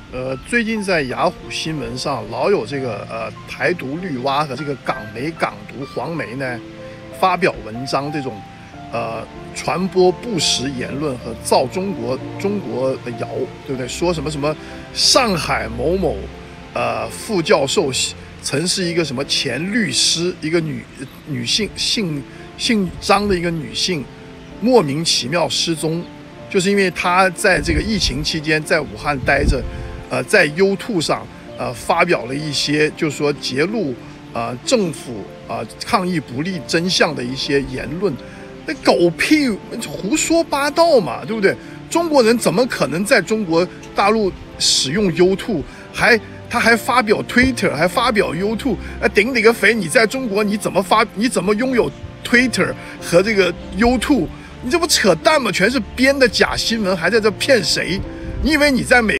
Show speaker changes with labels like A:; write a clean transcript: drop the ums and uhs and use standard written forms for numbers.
A: 最近在雅虎新闻上老有这个台独绿蛙和这个港媒港独黄媒呢发表文章，这种传播不实言论和造中国的谣，对不对？说什么上海某某副教授曾是一个什么前律师，一个女性姓张的一个女性，莫名其妙失踪，就是因为她在这个疫情期间在武汉待着。在 YouTube 上发表了一些，就是说揭露政府抗疫不力真相的一些言论，那狗屁胡说八道嘛，对不对？中国人怎么可能在中国大陆使用 YouTube？他还发表 Twitter， 还发表 YouTube， 顶你个肺！你在中国你怎么拥有 Twitter 和这个 YouTube？ 你这不扯淡吗？全是编的假新闻，还在这骗谁？你以为你在美